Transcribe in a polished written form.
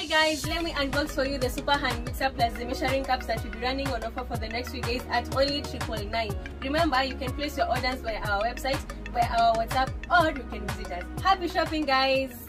Hi guys, let me unbox for you the Super Hand Mixer plus the measuring cups that will be running on offer for the next few days at only 999. Remember, you can place your orders via our website, via our WhatsApp, or you can visit us. Happy shopping guys!